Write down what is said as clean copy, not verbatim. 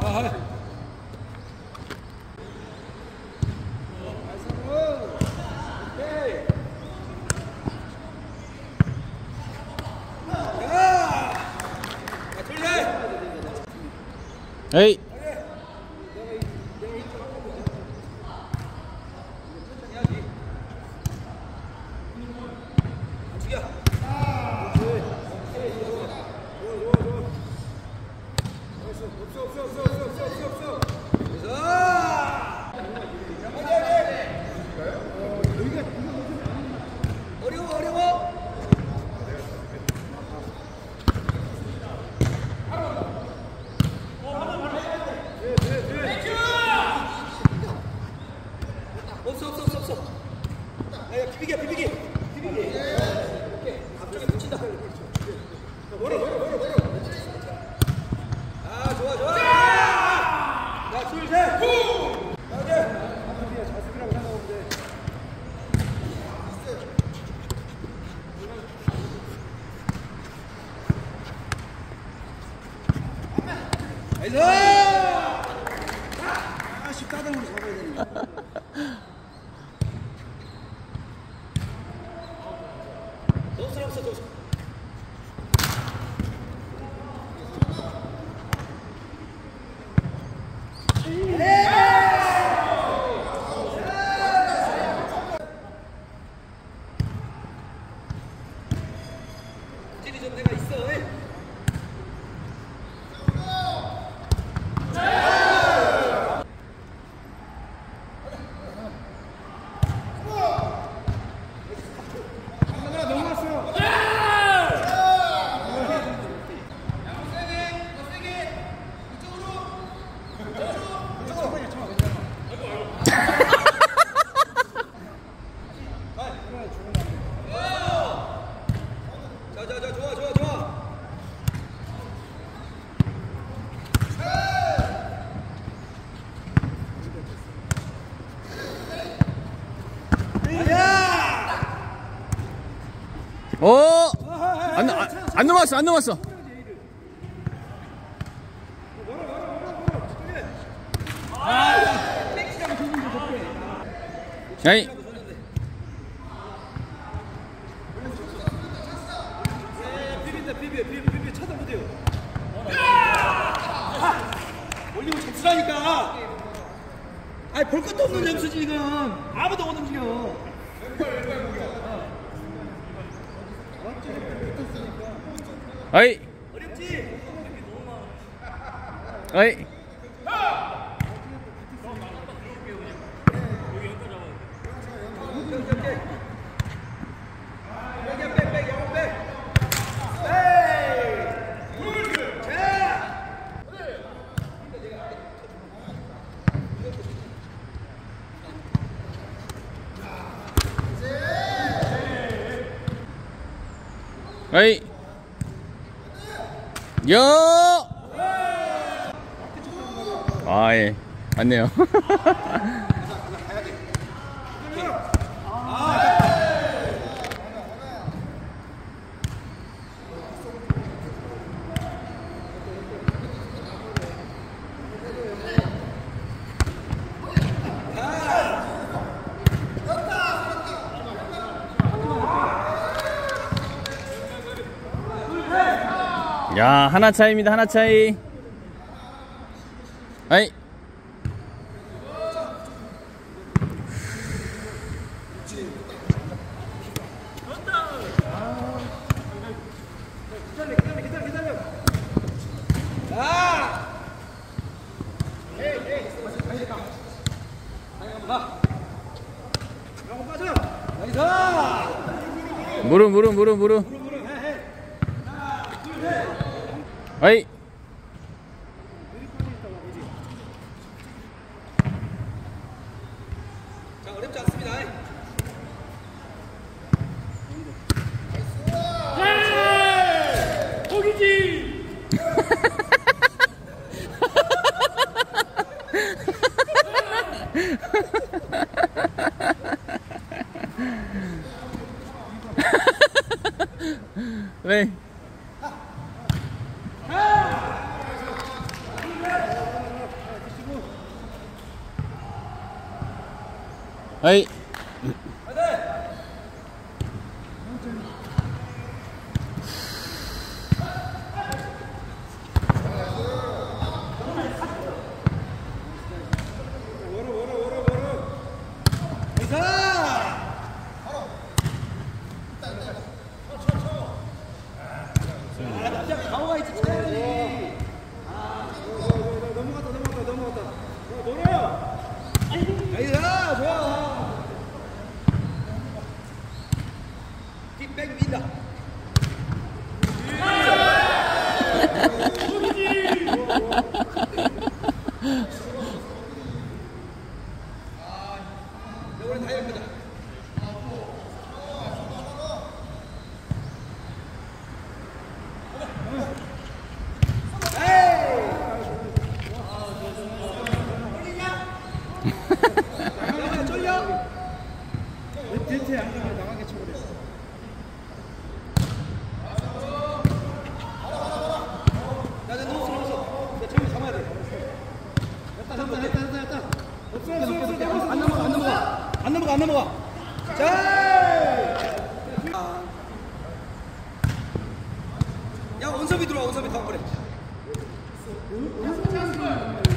에이. 따당으로 잡아야 되니까. 너 사람 써, 너. 좀 내가 있어. 오! 안 넘어왔어, 안 넘어왔어. 야이. 비비 쳐다보세요. 올리고 잡수라니까. 아니 볼 것도 없는 점수지 지금. 아무도 못 움직여. 아이. 어렵지? 아이. 아이. 여! 아, 예. 맞네요. 야, 하나 차이입니다. 하나 차이. 아이. 기다려. 아! 무릎. 아이. 자, 어렵지 않습니다. 거기지. 네. 어이. 가오가 있지 차야지. 넘어갔다. 노려. 아이야 좋아. 뒷백 민다. 이번엔 다 예쁘다. 쫄려? 딜트에 안 가면 나가게 쳐버려. 나 넘었어. 나 처음에 잡아야 돼. 됐다. 없어. 안 넘어가. 자! 야, 원섭이 들어와, 원섭이 다음 거래.